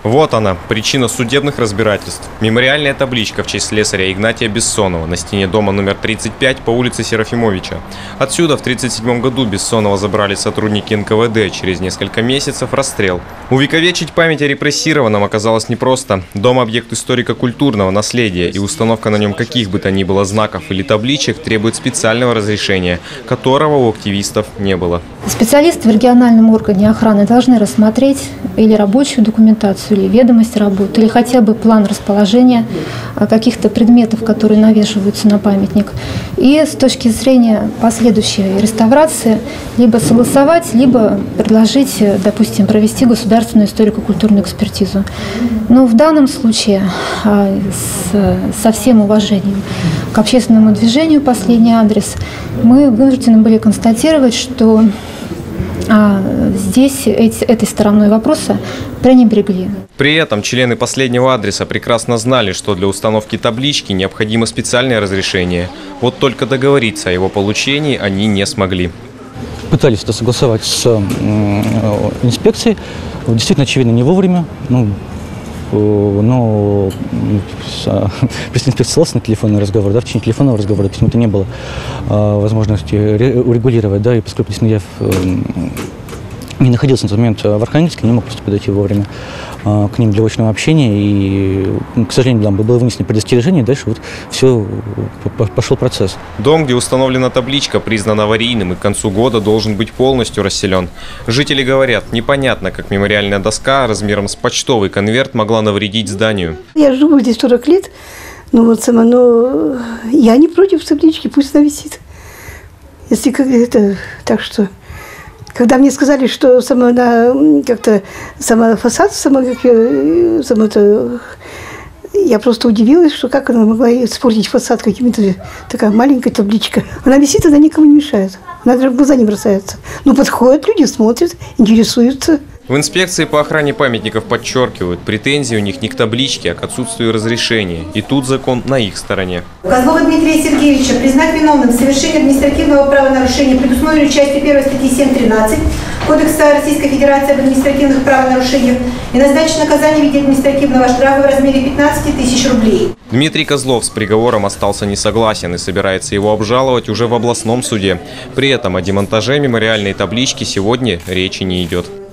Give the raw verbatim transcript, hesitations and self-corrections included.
Вот она, причина судебных разбирательств. Мемориальная табличка в честь слесаря Игнатия Бессонова на стене дома номер тридцать пять по улице Серафимовича. Отсюда в тысяча девятьсот тридцать седьмом году Бессонова забрали сотрудники эн ка вэ дэ. Через несколько месяцев расстрел. Увековечить память о репрессированном оказалось непросто. Дом – объект историко-культурного наследия, и установка на нем каких бы то ни было знаков или табличек требует специального разрешения, которого у активистов не было. Специалисты в региональном органе охраны должны рассмотреть или рабочую документацию, или ведомости работы, или хотя бы план расположения каких-то предметов, которые навешиваются на памятник. И с точки зрения последующей реставрации либо согласовать, либо предложить, допустим, провести государственную историко-культурную экспертизу. Но в данном случае, со всем уважением к общественному движению «Последний адрес», мы вынуждены были констатировать, что А здесь этой стороной вопроса пренебрегли. При этом члены «Последнего адреса» прекрасно знали, что для установки таблички необходимо специальное разрешение. Вот только договориться о его получении они не смогли. Пытались это согласовать с инспекцией. Действительно, очевидно, не вовремя. Ну, но представитель инспекции ссылался на телефонный разговор, да, в течение телефонного разговора почему-то не было а, возможности урегулировать, да, и поскольку я не находился на тот момент в Архангельске, не мог просто подойти вовремя а, к ним для очного общения, и, к сожалению, там было вынесено предостережение, и дальше вот все, пошел процесс. Дом, где установлена табличка, признан аварийным и к концу года должен быть полностью расселен. Жители говорят, непонятно, как мемориальная доска размером с почтовый конверт могла навредить зданию. Я живу здесь сорок лет, ну вот сама, но я не против таблички, пусть она висит. Если как это, так что... Когда мне сказали, что сама она как-то сама фасад, сама как сама это, я просто удивилась, что как она могла испортить фасад какими-то такая маленькая табличка. Она висит, она никому не мешает. Она даже в глаза не бросается. Но подходят люди, смотрят, интересуются. В инспекции по охране памятников подчеркивают, претензии у них не к табличке, а к отсутствию разрешения. И тут закон на их стороне. Козлова Дмитрия Сергеевича признать виновным в совершении административного правонарушения, предусмотренного частью первой статьи семь тринадцать Кодекса Российской Федерации об административных правонарушениях, и назначить наказание в виде административного штрафа в размере пятнадцати тысяч рублей. Дмитрий Козлов с приговором остался не согласен и собирается его обжаловать уже в областном суде. При этом о демонтаже мемориальной таблички сегодня речи не идет.